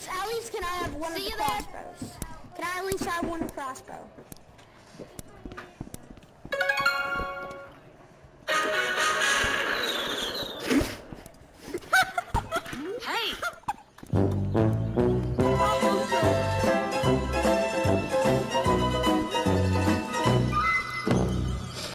at least can I have one of the crossbows? Can I at least have one crossbow? Hey!